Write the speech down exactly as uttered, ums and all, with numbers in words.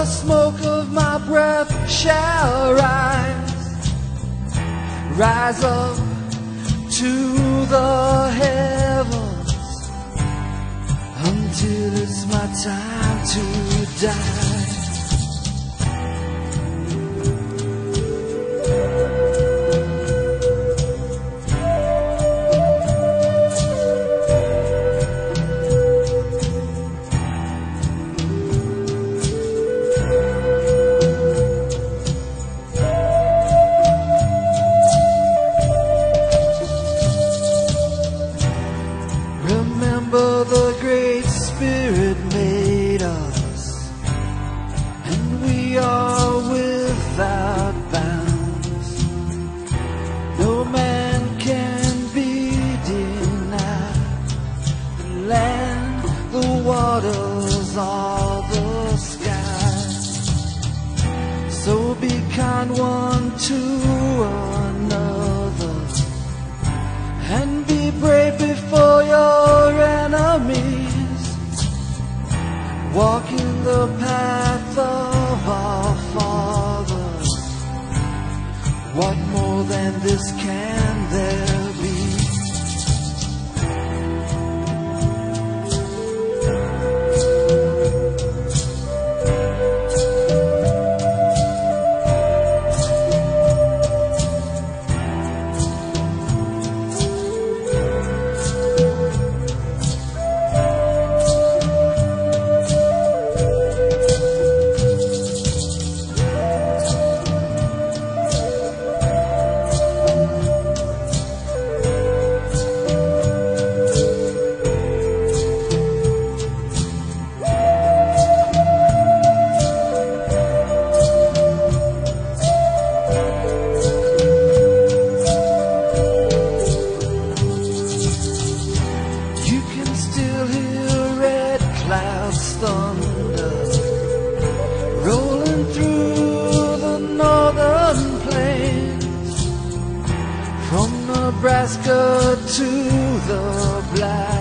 smoke of my breath shall rise, rise up to the heavens, until it's my time to die. Remember the Great Spirit made us, and we are without bounds. No man can be denied the land, the waters, or the skies. So be kind one to another, and be brave before your enemies. Walk in the path of our fathers. What more than this can there be? Clouds thunder rolling through the northern plains, from Nebraska to the Black